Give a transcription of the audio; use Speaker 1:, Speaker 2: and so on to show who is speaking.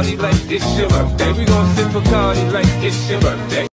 Speaker 1: Bacardi like it's your birthday. We gon' sip Bacardi like it's your birthday.